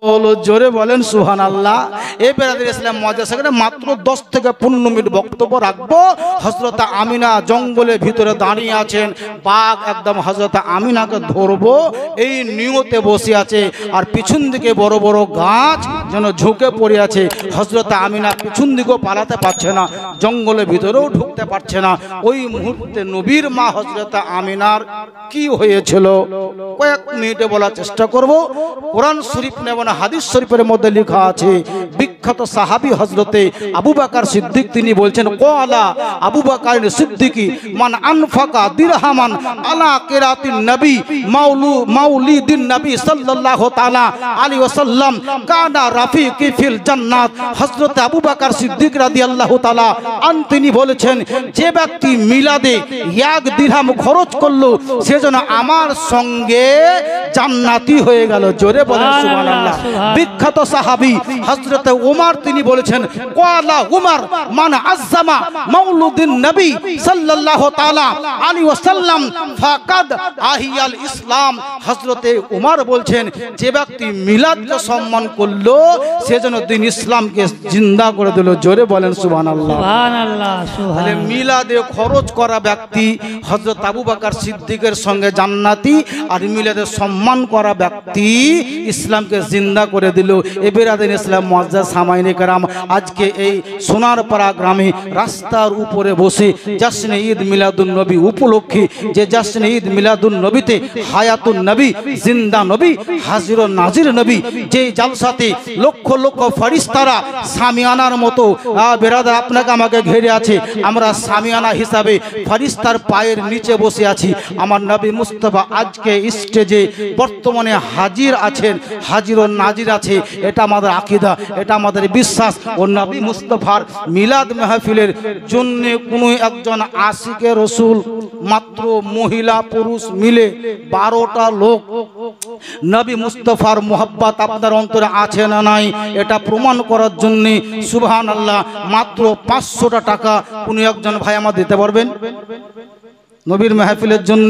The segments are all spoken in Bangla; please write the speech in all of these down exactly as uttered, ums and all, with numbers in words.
জোরে বলেন সুবহানাল্লাহ। এই বেরাদের ইসলাম মাদ্রাসাতে মাত্র দশ থেকে পনেরো মিনিট বক্তব্য রাখবো। হযরত আমিনা জঙ্গলের ভিতরে দাঁড়িয়ে আছেন, বাঘ একদম হযরত আমিনাকে ধরবো এই নিয়তে বসে আছে, আর পিছন দিকে বড় বড় গাছ যেন ঝুঁকে পড়ে আছে। হযরত আমিনা পিছন দিকেও পালাতে পারছে না, জঙ্গলের ভিতরেও ঢুকতে পারছে না। ওই মুহূর্তে নবীর মা হযরত আমিনার কি হয়েছিল কয়েক মিনিটে বলার চেষ্টা করব। কোরআন শরীফ নেব না, হাদিস শরীফের মধ্যে লেখা আছে, বিখ্যাত সাহাবী হযরতে আবু বকর সিদ্দিক তিনি বলছেন, ক্বালা আবু বকর সিদ্দিকী মান আনফাকা দিরহামান আলা কিরাতিন নবী মাউলু মাউলিদিন নবী সাল্লাল্লাহু তাআলা আলাইহি ওয়াসাল্লাম কানা রাফিকি ফিল জান্নাত। হযরত আবু বকর সিদ্দিক রাদিয়াল্লাহু তাআলা আন তিনি বলেছেন, যে ব্যক্তি মিলাদে এক দিরহাম খরচ করলো সেজন্য আমার সঙ্গে জান্নাতি হয়ে গেল। জোরে বলেন সুবহানাল্লাহ। বিখ্যাত সাহাবী হযরত ওমর তিনি বলেছেন, ক্বালা উমর মান আযযামা মাউলুদিন নবী সাল্লাল্লাহু তাআলা আলাইহি ওয়াসাল্লাম ফাকাদ আহিয়াল ইসলাম। হযরতে ওমর বলছেন, যে ব্যক্তি মিলাদকে সম্মান করলো সেজন্য দিন ইসলামকে জিন্দা করে দিল। জোরে বলেন সুবহানাল্লাহ। সুবহানাল্লাহ তাহলে মিলাদে খরচ করা ব্যক্তি হযরত আবু বকর সিদ্দিকের সঙ্গে জান্নাতি, আর মিলাদে সম্মান করা ব্যক্তি ইসলামকে জিন্দা করে দিল। এ বেরাদিন ইসলাম মুআজ্জাজ সামাইনে কেরাম, আজকে এই সোনারপাড়া গ্রামে রাস্তার উপরে বসে জাশনে ঈদ মিলাদুন নবী উপলক্ষে, যে জাশনে ঈদ মিলাদুন নবীতে হায়াতুন নবী জিন্দা নবী হাজির ও নাজির নবী, যে জালসাতে লক্ষ লক্ষ ফেরেশতারা সামিয়ানার মতো বেরাদার আপনাকে আমাকে ঘিরে আছে, আমরা সামিয়ানা হিসাবে ফেরেশতার পায়ের নিচে বসে আছি। আমার নবী মুস্তাফা আজকে স্টেজে বর্তমানে হাজির আছেন, হাজির ও নাজির আছে। এটা আমাদের আকীদা, এটা আমাদের বিশ্বাস। ও নবী মুস্তাফার মিলাদ মাহফিলের জন্য কোনো একজন আশিকে রসুল, মাত্র মহিলা পুরুষ মিলে বারোটা লোক, নবী মুস্তাফার মোহাব্বত আপনার অন্তরে আছে না নাই এটা প্রমাণ করার জন্য সুবহানাল্লাহ মাত্র পাঁচশোটা টাকা কোনো একজন ভাই আমার দিতে পারবেন নবীর মাহফিলের জন্য?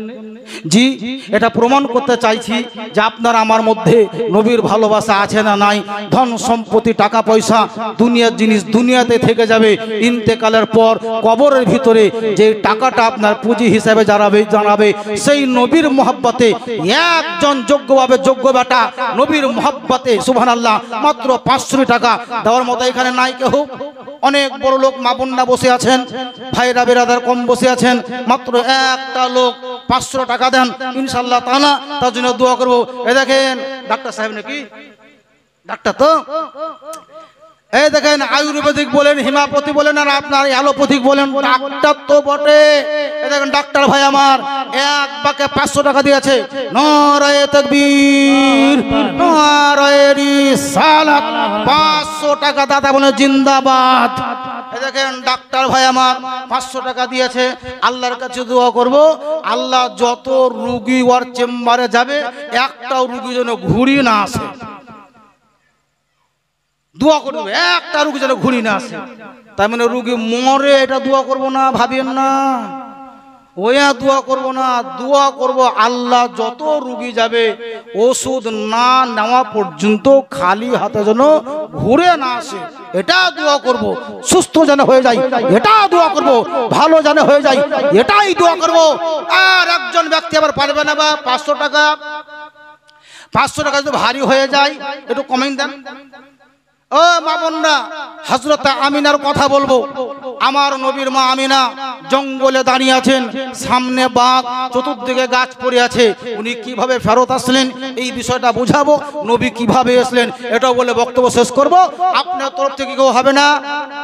জি, এটা প্রমাণ করতে চাইছি যে আপনার আমার মধ্যে নবীর ভালোবাসা আছে না নাই। ধন সম্পত্তি টাকা পয়সা দুনিয়ার জিনিস দুনিয়াতে থেকে যাবে, ইন্তেকালের পর কবরের ভিতরে যে টাকাটা আপনার পুঁজি হিসাবে জানাবে জানাবে সেই নবীর মোহাব্বতে একজন যোগ্যভাবে যোগ্য বেটা নবীর মোহাব্বতে সুবহানাল্লাহ মাত্র পাঁচশো টাকা দেওয়ার মতো এখানে নাই কেউ। অনেক বড় লোক মা বোনরা বসে আছেন, ভাইরা বেরাদার কম বসে আছেন, মাত্র একটা লোক পাঁচশো টাকা দেন, ইনশাআল্লাহ তাআলা তার জন্য দোয়া করবো। এই দেখেন ডাক্তার সাহেব নাকি ডাক্তার তো, এই দেখেন আয়ুর্বেদিক বলেন, হিমাপতি বলেন, আর আপনার অ্যালোপ্যাথিক বলেন, ডাক্তার তো বটে। এই দেখেন ডাক্তার ভাই আমার এক বাকে পাঁচশো টাকা দিয়েছে। নারায়ে তাকবীর, নারায়ে রিসালাত, পাঁচশো টাকা দাদা বলে জিন্দাবাদ। এই দেখেন ডাক্তার ভাই আমার পাঁচশো টাকা দিয়েছে। আল্লাহর কাছে দোয়া করব, আল্লাহ যত রুগী ওর চেম্বারে যাবে একটাও রুগী যেন ঘুরি না আসে। দোয়া করবো একটা রুগী যেন ঘুরি না আসে। তার মানে রুগী মরে এটা দোয়া করবো না, ভাবেন না ওয়া দোয়া করবো না, দোয়া করব আল্লাহ যত রুগী যাবে ওষুধ না নেওয়া পর্যন্ত খালি হাতে যেন ঘুরে না আসে, এটা দোয়া করব। সুস্থ যেন হয়ে যায় এটা দোয়া করব, ভালো যেন হয়ে যায় এটাই দোয়া করব। আর একজন ব্যক্তি আবার পারবে না বা পাঁচশো টাকা পাঁচশো টাকা যদি ভারী হয়ে যায় একটু কমেন্ট দেন। ও মা বোনরা, হযরত আমিনার কথা বলবো। আমার নবীর মা আমিনা জঙ্গলে দাঁড়িয়ে আছেন, সামনে বাঘ, চতুর্দিকে গাছ পড়ে আছে। উনি কিভাবে ফেরত আসলেন এই বিষয়টা বুঝাবো, নবী কিভাবে আসলেন এটাও বলে বক্তব্য শেষ করব। আপনার তরফ থেকে কেউ হবে না?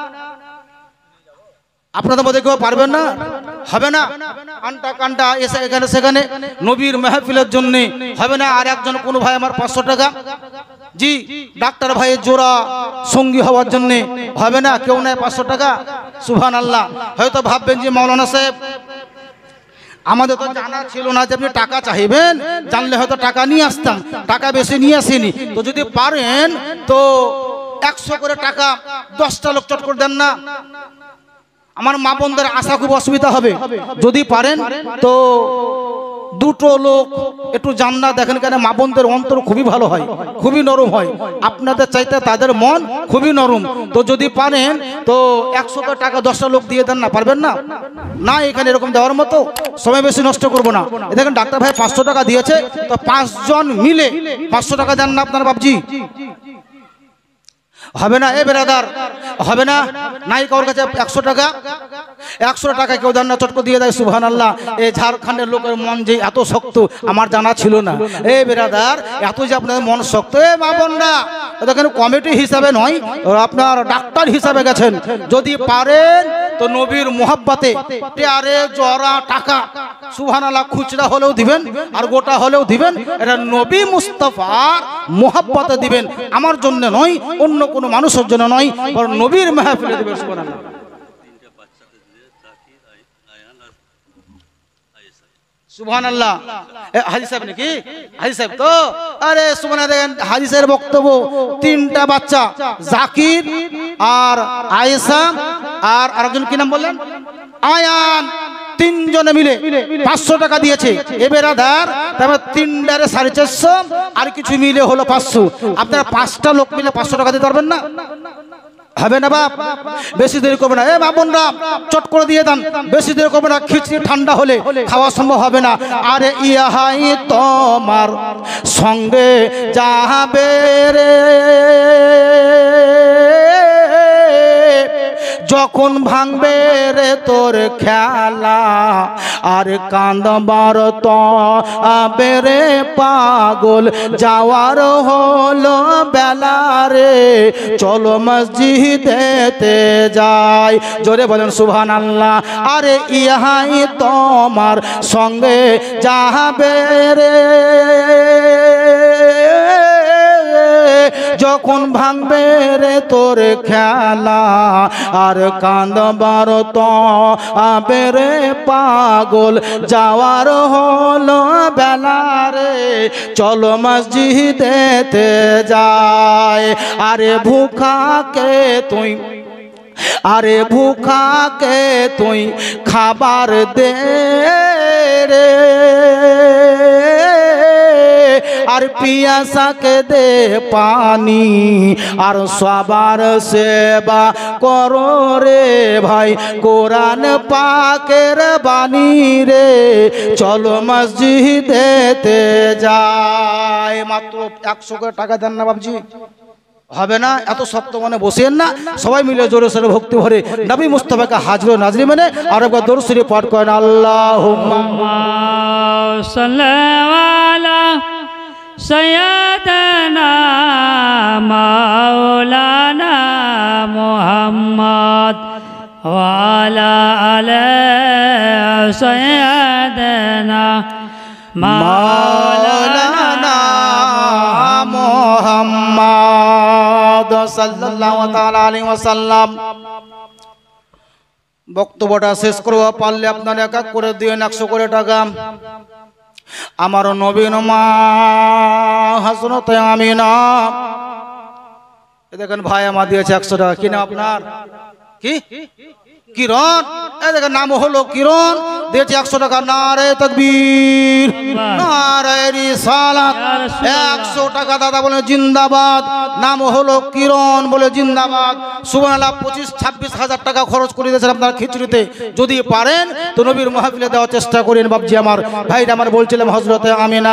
আপনাদের মধ্যে কেউ পারবেন না? হবে না? আন্টা কান্টা এসে এখানে সেখানে নবীর মাহফিলের জন্য হবে না? আর একজন কোন ভাই আমার পাঁচশো টাকা, জি ডাক্তার ভাইয়ের জোড়া সঙ্গী হওয়ার জন্য হবে না? কেউ নেয় পাঁচশো টাকা? সুবহানাল্লাহ। হয়তো ভাববেন যে মাওলানা সাহেব আমাদের তো জানা ছিল না যে আপনি টাকা চাইবেন, জানলে হয়তো টাকা নিয়ে আসতাম, টাকা বেশি নিয়ে আসিনি। তো যদি পারেন তো একশো করে টাকা দশটা লোক চট করে দেন না। আমার মা বোনদের আশা খুব অসুবিধা হবে, যদি পারেন তো দু দুটো লোক একটু জান্নাত দেখেন কেন, মা বোনদের অন্তর খুবই ভালো হয়, খুবই নরম হয়, আপনাদের চাইতে তাদের মন খুবই নরম। তো যদি পারেন তো একশো টাকা দশটা লোক দিয়ে দেন না, পারবেন না? না এখানে এরকম দেওয়ার মতো সময় বেশি নষ্ট করবো না। দেখেন ডাক্তার ভাই পাঁচশো টাকা দিয়েছে, তো পাঁচজন মিলে পাঁচশো টাকা দেন না আপনার বাপজি, হবে না? এ বেরাদার হবে না? নাই কারোর কাছে একশো টাকা, একশো টাকা কেউ দেন না, চটকো দিয়ে দেয়। সুবহানাল্লাহ। এই ঝাড়খণ্ডের লোকের মন যে এত শক্ত আমার জানা ছিল না। এ বেরাদার এত যে আপনাদের মন শক্ত, এ মা বোনরা দেখেন কমিটি হিসাবে নয়, আপনার ডাক্তার হিসাবে গেছেন। যদি পারেন তো নবীর মোহাব্বতে পেয়ারে জরা টাকা সুবহানাল্লাহ খুচরা হলেও দিবেন আর গোটা হলেও দিবেন, এটা নবী মুস্তাফার মোহাব্বতে দিবেন, আমার জন্য নয়, অন্য কোনো মানুষের জন্য নয়, বরং নবীর মাহফিলে দিবেন। সুবহানাল্লাহ। সুবহানাল্লাহ। হাজি সাহেব নাকি? হাজি সাহেব তো আরে সুবহানাল্লাহ। দেখেন হাজি সাহেবের বক্তব্য, তিনটা বাচ্চা জাকির আর আয়েশা আর আরেকজন কি নাম বললেন, আয়ান, তিনজনে মিলে পাঁচশো টাকা দিয়েছে। এবার আধার তারপর তিনটারে সাড়ে চারশো আর কিছু মিলে হলো পাঁচশো। আপনারা পাঁচটা লোক মিলে পাঁচশো টাকা দিতে পারবেন না? হবে না বাপ? বেশি দেরি করবে না। এ বাবনরা চট করে দিয়ে দেন, বেশি দেরি করবে না, খিচড়ি ঠান্ডা হলে খাওয়া সম্ভব হবে না। আরে ইহাই তোমার সঙ্গে যাবে রে যখন ভাঙবে রে তোর খেলা, আর কান্দবার তো বেরে পাগল যাওয়ার হলো বেলা রে, চলো মসজিদেতে যাই। জোরে বলেন সুবহানাল্লাহ। আরে ইহাই তোমার সঙ্গে যাবে রে যখন ভাঙবে রে তোর খেলা, আর কান্দবার তো বেরে পাগল যাওয়ার হলো বেলা রে, চলো মসজিদেতে যাই। আরে ভুখাকে তুই আরে ভুখাকে তুই খাবার দে রে, আর পিয়াসাকে দে পানি, আর সবার সেবা করো রে ভাই, কোরআন পাকের বাণী রে, চলো মসজিদেতে যাই। মাত্র একশো টাকা দেন না বাবজি, হবে না? এত শক্ত মনে বসেন না, সবাই মিলে জোরে সোরে ভক্তি ভরে নবী মুস্তাফাকে হাজির নাজরি মেনে আর একবার দরুদ শরীফ পাঠ করেন। আল্লাহুম্মা সাল্লি আলা সাইয়্যিদানা মাওলানা মুহাম্মদ ওয়া আলা আলি সাইয়্যিদানা মাওলানা মুহাম্মদ সাল্লাল্লাহু তাআলা আলাইহি ওয়াসাল্লাম। বক্তব্যটা শেষ করব, পারলে আপনারা এক এক করে দিন একশো করে টাকা। আমার নবীর মা হযরত আমিনা, দেখেন ভাই আমার দিয়েছে একশো টাকা। কি নাম আপনার? কি কিরণ? এই দেখেন নাম হলো কিরণ, দিয়েছে একশো টাকা। নারে তাকবীর, নারে রিসালাত। একশো টাকা দাদা বলে জিন্দাবাদ। নাম হলো কিরণ, বলে জিন্দাবাদ। সুবহানাল্লাহ। পঁচিশ ছাব্বিশ হাজার টাকা খরচ করে দিয়েছেন আপনার খিচুড়িতে। যদি পারেন তো নবীর মাহফিলে দেওয়ার চেষ্টা করেন বাবজি আমার। ভাইরা আমার বলছিলাম হযরত আমিনা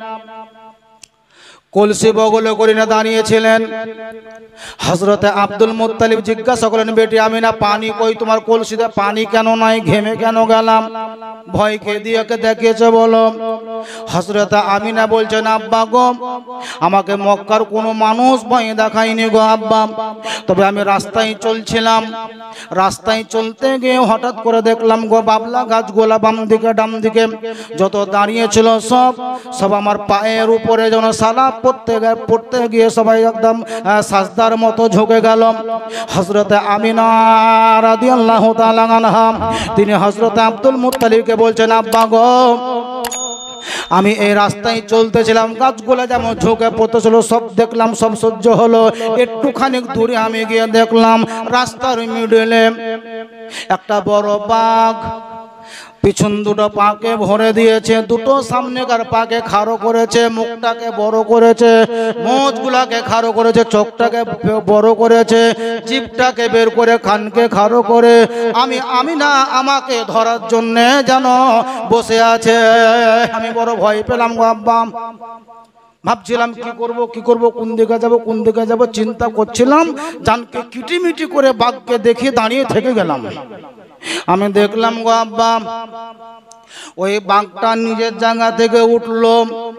কলসি বগলে করে না দাঁড়িয়েছিলেন। হযরত আব্দুল মুত্তালিব জিজ্ঞাসা করলেন, বেটি আমিনা পানি কই? তোমার কলসিতে পানি কেন নাই? ঘেমে কেন গেলাম? ভয় খেয়ে দিয়ে দেখিয়েছে বলো। হযরত আমিনা বলছেন, আব্বা গো, আমাকে মক্কার কোনো মানুষ ভয় দেখায়নি গো আব্বা, তবে আমি রাস্তায় চলছিলাম, রাস্তায় চলতে গিয়ে হঠাৎ করে দেখলাম গো বাবলা গাছগুলা বাম দিকে ডাম দিকে যত দাঁড়িয়ে ছিল সব সব আমার পায়ের উপরে যেন সালাপ পড়তে পড়তে গিয়ে সবাই একদম সাজদার মতো ঝুঁকে গেল। হযরত আমিনা রাদিয়াল্লাহু তাআলা আনহা তিনি হযরত আব্দুল মুত্তালিবকে বলছেন, আব্বা গো, আমি এই রাস্তায় চলতেছিলাম, গাছগুলো যেমন ঝুঁকে পড়তেছিল সব দেখলাম, সব সহ্য হলো। একটুখানি দূরে আমি গিয়ে দেখলাম রাস্তার মিডলে একটা বড় বাঘ পিছন দুটো পাকে ভরে দিয়েছে, দুটো সামনেকার পাকে খাড়ো করেছে, মুখটাকে বড় করেছে, মোচগুলাকে খাড়ো করেছে, চোখটাকে বড় করেছে, জিভটাকে বের করে খানকে খাড়ো করে আমি আমিনা আমাকে ধরার জন্যে যেন বসে আছে। আমি বড় ভয় পেলাম গো আব্বা। ভাবছিলাম কি করব কি করব, কোন দিকে যাব কোন দিকে যাব চিন্তা করছিলাম। জানকে কিটিমিটি করে বাঘকে দেখে দাঁড়িয়ে থেকে গেলাম। আমি দেখলাম গো আব্বা, ওই বাঘটা নিজের জায়গা থেকে উঠলো,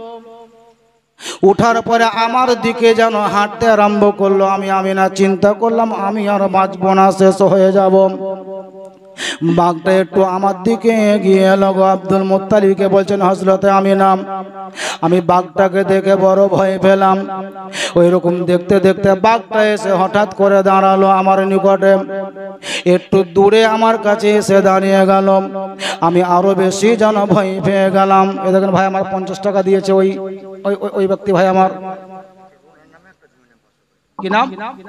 উঠার পরে আমার দিকে যেন হাঁটতে আরম্ভ করলো। আমি আমি না চিন্তা করলাম আমি আর বাঁচবো না, শেষ হয়ে যাব। বাঘটা একটু আমার দিকে এগিয়ে এলো গো। আব্দুল মুত্তালিবকে বলছেন হযরতে আমিনা, আমি বাঘটাকে দেখে বড় ভয় পেলাম। ওই রকম দেখতে দেখতে বাঘটা এসে হঠাৎ করে দাঁড়ালো আমার নিকটে, একটু দূরে আমার কাছে এসে দাঁড়িয়ে গেল। আমি আরো বেশি যেন ভয় পেয়ে গেলাম। এ দেখেন ভাই আমার পঞ্চাশ টাকা দিয়েছে ওই ওই ওই ব্যক্তি ভাই, আমার কি নাম?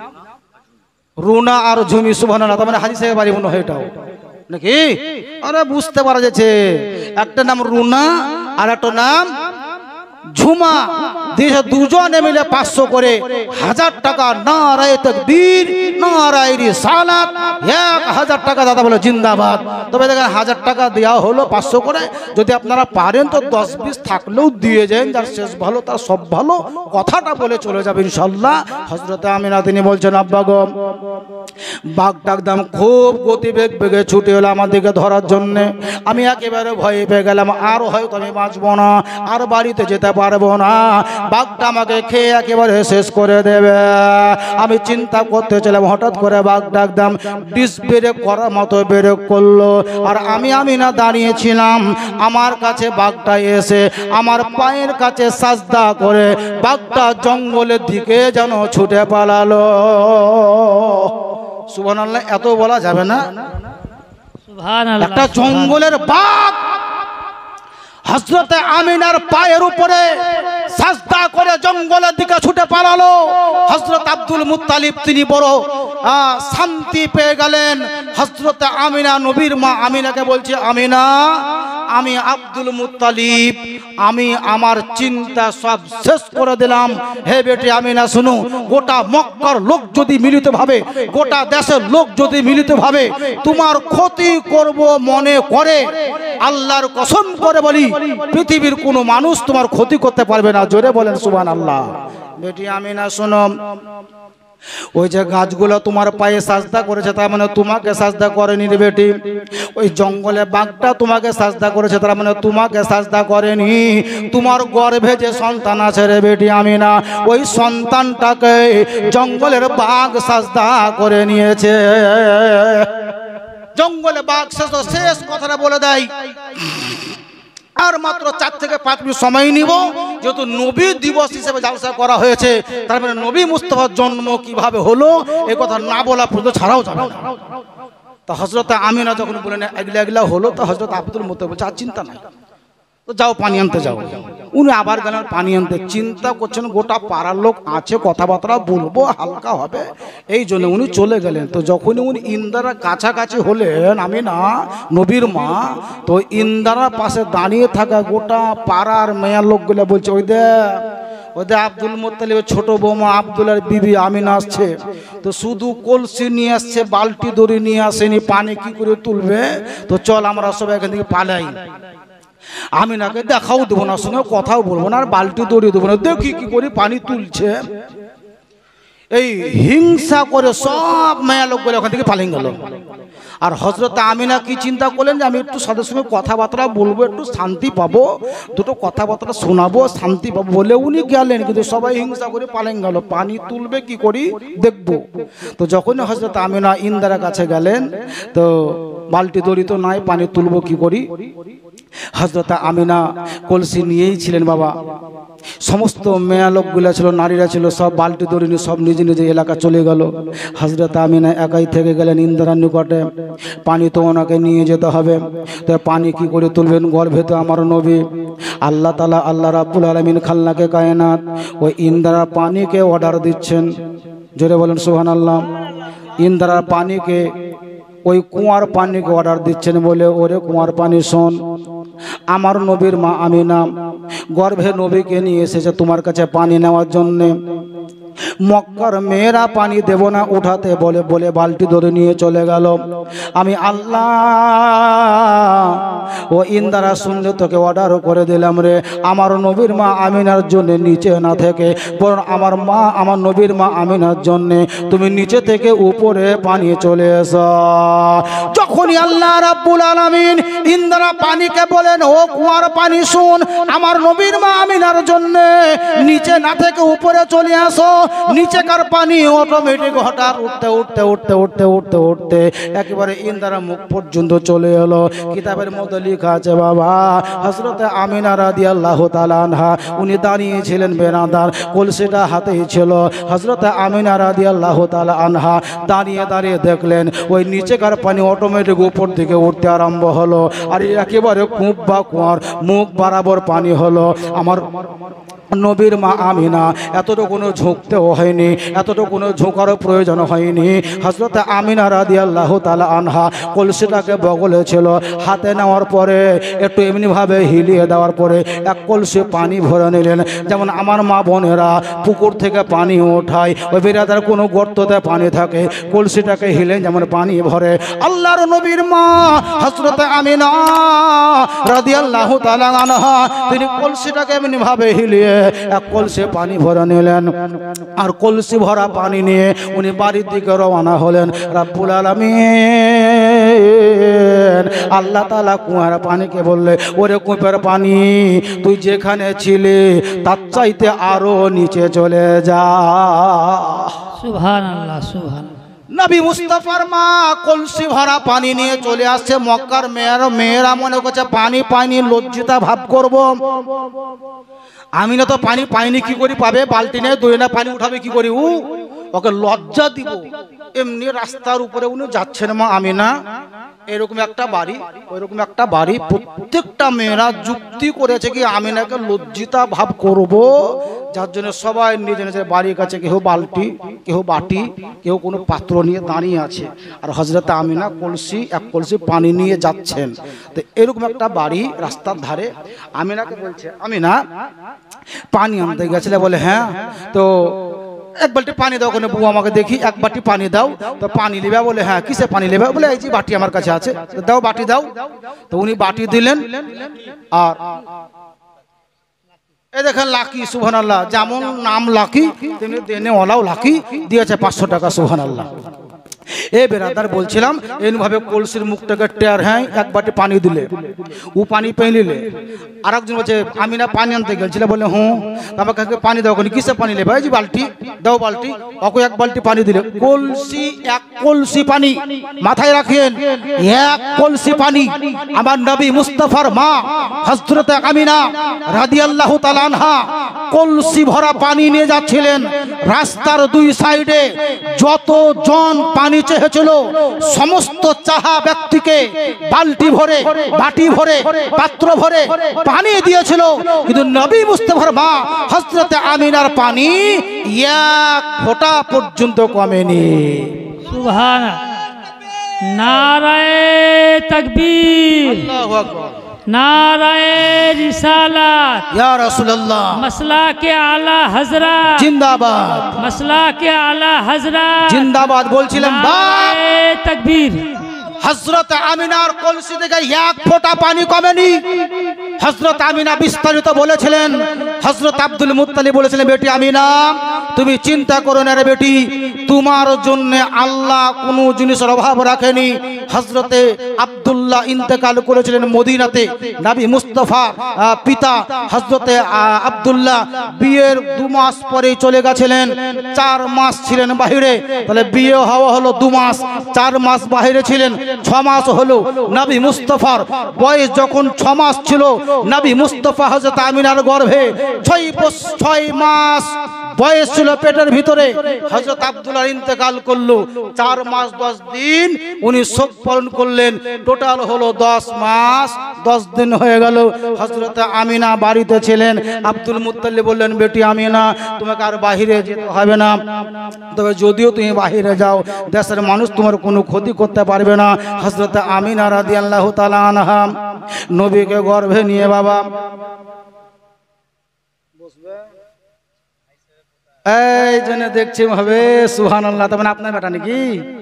রুনা আর ঝুমি। সুবহানাল্লাহ। তার মানে হাজি সাহেব বাড়ি মনে হয় এটাও নাকি? আরে বুঝতে পারা যাচ্ছে, একটা নাম রুনা আর একটা নাম ঝুমা। দিয়েছে দুজনে মিলে পাঁচশো করে, হাজার টাকা। নারায়ে তাকবীর, নারায়ে রিসালাত, এক হাজার টাকা দাদা বলে জিন্দাবাদ। তবে দেখেন হাজার টাকা দেওয়া হলো পাঁচশো করে, যদি আপনারা পারেন তো দশ বিশ থাকলেও দিয়ে যান, যার শেষ ভালো তার সব ভালো, কথাটা বলে চলে যাবে ইনশাল্লাহ। হযরতে আমিনা তিনি বলছেন আব্বা গো, বাঘটা একদম খুব গতিবেগ বেগে ছুটে এলো আমার দিকে ধরার জন্য। আমি একেবারে ভয়ে পেয়ে গেলাম, আর হয়তো আমি বাঁচবো না, আর বাড়িতে যেতে পারবো না, বাঘটা আমাকে খেয়ে একেবারে শেষ করে দেবে। আমি চিন্তা করতে ছিলাম, হঠাৎ করে বাঘটা একদম ডিস ব্রেক করার মতো ব্রেক করলো, আর আমি আমি না দাঁড়িয়েছিলাম। আমার কাছে বাঘটা এসে আমার পায়ের কাছে সাজদা করে বাঘটা জঙ্গলের দিকে যেন ছুটে পালালো। সুবহানাল্লাহ। এত বলা যাবে না? সুবহানাল্লাহ। একটা জঙ্গলের বাঘ হযরতে আমিনার পায়ের উপরে সাজদা করে জঙ্গলের দিকে ছুটে পালালো। হযরত আব্দুল মুত্তালিব তিনি বড় শান্তি পেয়ে গেলেন। হযরতে আমিনা নবীর মা আমিনাকে বলছে, আমিনা আমি আব্দুল মুত্তালিব, আমি আমার চিন্তা সব শেষ করে দিলাম। হে বেটি আমিনা শুনো, গোটা মক্কার লোক যদি মিলিত ভাবে, গোটা দেশের লোক যদি মিলিত ভাবে তোমার ক্ষতি করব মনে করে, আল্লাহর কসম করে বলি পৃথিবীর কোনো মানুষ তোমার ক্ষতি করতে পারবে না। জোরে বলেন সুবহানাল্লাহ। বেটি আমিনা শোনো, ওই যে গাছগুলো তোমার পায়ে সাজদা করেছে, তার মানে তোমাকে সাজদা করেনি রে বেটি। ওই জঙ্গলে বাঘটা তোমাকে সাজদা করেছে, তার মানে তোমাকে সাজদা করেনি। তোমার গর্ভে যে সন্তান আছে রে বেটি আমিনা, ওই সন্তানটাকে জঙ্গলের বাঘ সাজদা করে নিয়েছে। জঙ্গলে বাঘ শেষ শেষ কথাটা বলে দেয়। আর মাত্র চার থেকে পাঁচ মিনিট সময় নিব, যেহেতু নবী দিবস হিসেবে জালসা করা হয়েছে, তার মানে নবী মুস্তাফার জন্ম কিভাবে হলো এই কথা না বলা পর্যন্ত ছাড়াও যাবে না। তা হযরত আমিনা যখন বলেন এগুলা এগুলা হলো, তো হযরত আব্দুল মুত্তালিব বলছে আর চিন্তা নাই, তো যাও পানি আনতে যাও। উনি আবার গেলেন পানি আনতে। চিন্তা করছেন গোটা পাড়ার লোক আছে, কথাবার্তা বলবো, হালকা হবে, এই জন্য উনি চলে গেলেন। তো যখনই উনি ইন্দারা কাছাকাছি হলেন, আমি না নবীর মা, তো ইন্দারার পাশে দাঁড়িয়ে থাকা গোটা পাড়ার মেয়ের লোকগুলো বলছে, ওই দেখ ওদের আব্দুল মুত্তালিবের ছোট বৌমা আব্দুলের বিবি আমিনা আসছে। তো শুধু কলসি নিয়ে আসছে, বালতি দড়ি নিয়ে আসেনি, পানি কি করে তুলবে, তো চল আমরা সবাই এখান থেকে পালাই। আমিনাকে দেখাও দেবো না, সঙ্গে কথাও বলবো না, আর বালতি দড়িয়ে দেবো না, দেখি কি করে পানি তুলছে। এই হিংসা করে সব মেয়া লোকগুলো ওখান থেকে পালিয়ে গেল। আর হযরত আমিনা কি চিন্তা করলেন যে আমি একটু সাদের সঙ্গে কথাবার্তা বলবো, একটু শান্তি পাবো, দুটো কথাবার্তা শোনাবো, শান্তি পাবো বলে উনি গেলেন, কিন্তু সবাই হিংসা করে পালিয়ে গেল। পানি তুলবে কি করি দেখবো। তো যখন হযরত আমিনা ইন্দারার কাছে গেলেন, তো বালতি দড়ি তো নাই, পানি তুলবো কি করি। হযরত আমিনা কলসি নিয়েই ছিলেন বাবা। সমস্ত মেয়া লোকগুলা ছিল, নারীরা ছিল, সব বালতি দড়ি নিয়ে সব নিজে নিজে এলাকা চলে গেল। হযরত আমিনা একাই থেকে গেলেন ইন্দারার নিকটে। পানি তো ওনাকে নিয়ে যেতে হবে, তো পানি কি করে তুলবেন, গর্ভে তো আমার নবী। আল্লাহ তাআলা আল্লাহ রাব্বুল আলামিন খালনাকে কায়নাত ওই ইন্দারার পানিকে অর্ডার দিচ্ছেন। জোরে বলেন সুবহানাল্লাহ। ইন্দারার পানিকে ওই কুয়ার পানিকে অর্ডার দিচ্ছেন বলে, ওরে কুয়ার পানি শোন, আমার নবীর মা আমিনা গর্ভে নবীকে নিয়ে এসেছে তোমার কাছে পানি নেওয়ার জন্যে। মক্কার মেয়েরা পানি দেব না উঠাতে বলে বলে বালতি ধরে নিয়ে চলে গেল। আমি আল্লাহ ও ইন্দারা শুনলে তোকে অর্ডার করে দিলাম রে, আমার নবীর মা আমিনার জন্য নিচে না থেকে বরং আমার মা আমার নবীর মা আমিনার জন্য তুমি নিচে থেকে উপরে পানি চলে এসো। যখনই আল্লাহ রাব্বুল আলামিন ইন্দারা পানিকে বলেন, ও কুয়ার পানি শুন, আমার নবীর মা আমিনার জন্য নিচে না থেকে উপরে চলে আসো। নিচেকার পানি অটোমেটিক হঠাৎ উঠতে উঠতে উঠতে উঠতে উঠতে উঠতে একেবারে ইন্দারা মুখ পর্যন্ত চলে এলো। কিতাবের মধ্যে লেখা আছে বাবা, হযরতে আমিনা রাদিয়াল্লাহু তাআলা আনহা উনি দাঁড়িয়েছিলেন বেনাদার, কলসিটা হাতেই ছিল। হযরতে আমিনা রাদিয়াল্লাহু তাআলা আনহা দাঁড়িয়ে দাঁড়িয়ে দেখলেন ওই নিচেকার পানি অটোমেটিক উপর দিকে উঠতে আরম্ভ হলো, আর একেবারে কূপ বা কুয়ার মুখ বরাবর পানি হলো। আমার নবীর মা আমিনা এতটুকু ঝুঁকতেও হয়নি, এতটুকু ঝুঁকারও প্রয়োজন হয়নি। হযরত আমিনা রাদিয়াল্লাহু তাআলা আনহা কলসিটাকে বগলে ছিল, হাতে নেওয়ার পরে একটু এমনিভাবে হিলিয়ে দেওয়ার পরে এক কলসি পানি ভরে নিলেন। যেমন আমার মা বোনেরা পুকুর থেকে পানি ওঠায়, ওই বিরাদার কোনো গর্ততে পানি থাকে, কলসিটাকে হিলেন যেমন পানি ভরে। আল্লাহর নবীর মা হযরত আমিনা রাদিয়াল্লাহু তাআলা আনহা তিনি কলসিটাকে এমনিভাবে হিলিয়ে এক কলসি পানি ভরে নিলেন, আর কলসি ভরা পানি নিয়ে উনি বাড়ির দিকে রওনা হলেন। রাব্বুল আলামিন আল্লাহ তাআলা কুয়ার পানিকে বললে, ওরে কূপের পানি তুই যেখানে ছিলে তার চাইতে আরো নিচে চলে যা। সুবহানাল্লাহ সুবহানাল্লাহ। নবী মুস্তাফার মা কলসি ভরা পানি নিয়ে চলে আসছে। মক্কার মেয়েরা মেয়েরা মনে করছে পানি পানি লজ্জিতা ভাব করব। আমিনা তো পানি পাইনি, কি করি পাবে, বালতি নেই, দই না, পানি উঠাবে কি করি, উ ওকে লজ্জা দিব। এমনি রাস্তার উপরে উনি যাচ্ছেন মা আমিনা, এরকম একটা বাড়ি ওইরকম একটা বাড়ি। প্রত্যেকটা মেয়েরা যুক্তি করেছে কি আমিনাকে লজ্জিতা ভাব করব, যার জন্য সবাই নিজের নিজের বাড়ির কাছে কেউ বালতি, কেউ বাটি, কেউ কোনো পাত্র নিয়ে দাঁড়িয়ে আছে, আর হযরত আমিনা কলসি এক কলসি পানি নিয়ে যাচ্ছেন। তো এরকম একটা বাড়ি রাস্তার ধারে। আমিনাকে বলছে, আমিনা পানি আনতে গেছিলে বলে, হ্যাঁ তো এক বালতি পানি দাও, ওখানে বউ আমাকে দেখি, এক বাটি পানি দাও। তো পানি নেবে বলে, হ্যাঁ কিসে পানি নেবে বলে, এই যে বাটি আমার কাছে আছে, দাও বাটি দাও। তো উনি বাটি দিলেন, আর এই দেখেন লাকি, সুবহানাল্লাহ, যেমন নাম লাকি তেমনি দেনে ওলাও লাকি, দিয়েছে পাঁচশো টাকা, সুবহানাল্লাহ। এ বেরাদার বলছিলাম এইভাবে কলসির মুখটাকে টের, হ্যাঁ এক বাটি পানি দিলে, ও পানি পেয়ে নিলে। আর একজন বলছে আমিনা পানি আনতে গেছিল বলে, হুঁ আমাকে পানি দাও, কিসে পানি নেবে, এই যে বালতি দাও বালতি, ওকে এক বালতি পানি দিলে। কলসি এক কলসি পানি, মাথায় রাখেন এক কলসি পানি আমার নবী মুস্তাফার মা হযরত আমিনা রাদিয়াল্লাহু তাআলা আনহা কলসি ভরা পানি নিয়ে যাচ্ছিলেন। রাস্তার দুই সাইডে যতজন পানি চেয়েছিল সমস্ত চাহা ব্যক্তিকে বালতি ভরে, বাটি ভরে, পাত্র ভরে পানি দিয়েছিল, কিন্তু নবী মুস্তাফার মা হযরত আমিনার পানি এক ফোঁটা পর্যন্ত কমেনি। সুবহানাল্লাহ। নারায়ে তাকবীর, আল্লাহু আকবার, নারায়ে রিসালাত, ইয়া রাসূলুল্লাহ, মাসলাকে আলা হযরত জিন্দাবাদ, মাসলাকে আলা হযরত জিন্দাবাদ বলছিলেন। বাপ নারায়ে তাকবীর। হযরত আমিনার কলসি থেকে এক ফোঁটা পানি কমেনি। হযরত আমিনা বিস্তারিত বলেছিলেন। হযরত আব্দুল মুত্তালিব বলেছিলেন, বেটি আমিনা তুমি চিন্তা করো না রে বেটি, তোমার জন্য আল্লাহ কোনো জিনিসের অভাব রাখেনি। হযরতে আব্দুল্লাহ ইন্তেকাল করেছিলেন মদিনাতে। নবী মুস্তাফা পিতা হযরতে আব্দুল্লাহ বিয়ের দু মাস পরেই চলে গেছিলেন, চার মাস ছিলেন বাহিরে। তাহলে বিয়ে হওয়া হলো দু মাস, চার মাস বাহিরে ছিলেন, ছ মাস হলো। নবী মুস্তাফার বয়স যখন ছ মাস ছিল, নবী মুস্তাফা হযরত আমিনার গর্ভে ছয় ছয় মাস বয়স ছিল পেটের ভিতরে হযরত আব্দুল্লাহ ইন্তেকাল করলো। চার মাস দশ দিন উনি শোক পালন করলেন। টোটাল হলো দশ মাস দশ দিন হয়ে গেল। হযরত আমিনা বাড়িতে ছিলেন। আব্দুল মুত্তালিব বললেন, বেটি আমিনা, তোমাকে আর বাহিরে যেতে হবে না, তবে যদিও তুমি বাহিরে যাও দেশের মানুষ তোমার কোনো ক্ষতি করতে পারবে না। হযরত আমিনা রাদিয়াল্লাহু তাআলা আনহা নবীকে গর্ভে নিয়ে, বাবা এই জন্য দেখছি হবে সুবহানাল্লাহ, তবে আপনার বেটা নাকি?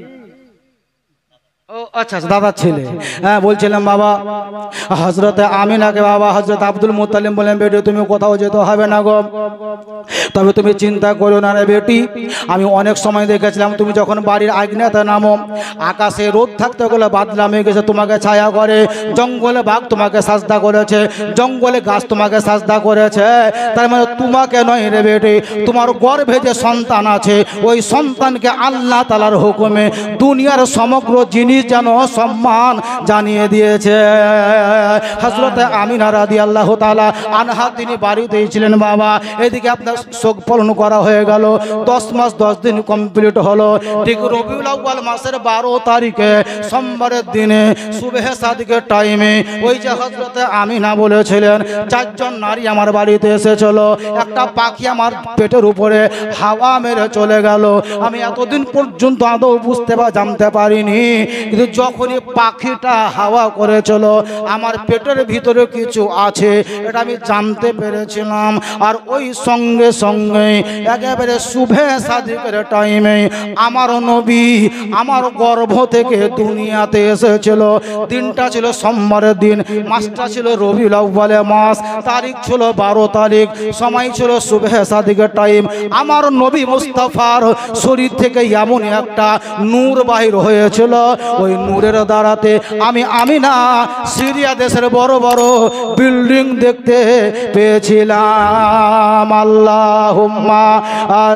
ও আচ্ছা, দাদার ছেলে। হ্যাঁ, বলছিলাম বাবা হযরত আমিনাকে বাবা হযরত আব্দুল মুত্তালিব বলেন, বেটি তুমি কোথাও যেতে হবে না গো, তবে তুমি চিন্তা করো না রে বেটি। আমি অনেক সময় দেখেছিলাম তুমি যখন বাড়ির আগ্নেয়তে নামো, আকাশে রোদ থাকতে গেলে বাদলা মেঘ এসে তোমাকে ছায়া করে, জঙ্গলে বাঘ তোমাকে সাজদা করেছে, জঙ্গলে গাছ তোমাকে সাজদা করেছে। তার মানে তোমাকে নয় রে বেটি, তোমার গর্ভে যে সন্তান আছে ওই সন্তানকে আল্লাহ তাআলার হুকুমে দুনিয়ার সমগ্র জিনিস যেন সম্মান জানিয়ে দিয়েছে। হযরত আমিনা রাদিয়াল্লাহু তাআলা আনহা তিনি বাড়িতেই ছিলেন বাবা। এদিকে আপনার শোক পালন করা হয়ে গেল। দশ মাস দশ দিন কমপ্লিট হলো। ঠিক রবিউল আউয়াল মাসের বারো তারিখে সোমবারের দিনে সুবহে সাদিকের টাইমে ওই যে হযরত আমিনা বলেছিলেন, চারজন নারী আমার বাড়িতে এসেছিল, একটা পাখি আমার পেটের উপরে হাওয়া মেরে চলে গেল। আমি এতদিন পর্যন্ত আদৌ বুঝতে বা জানতে পারিনি, কিন্তু যখনই পাখিটা হাওয়া করেছিল আমার পেটের ভিতরে কিছু আছে এটা আমি জানতে পেরেছিলাম। আর ওই সঙ্গে সঙ্গে একেবারে শুভে সাদিকের টাইমে আমার নবী আমার গর্ভ থেকে দুনিয়াতে এসেছিল। দিনটা ছিল সোমবারের দিন, মাসটা ছিল রবিউল আউয়াল মাস, তারিখ ছিল বারো তারিখ, সময় ছিল শুভে সাদিকের টাইম। আমার নবী মুস্তাফার শরীর থেকে এমন একটা নূর বাহির হয়েছিল, ওই নূরের দ্বারাতে আমি আমিনা সিরিয়া দেশের বড় বড় বিল্ডিং দেখতে পেয়েছিলাম। আল্লাহুম্মা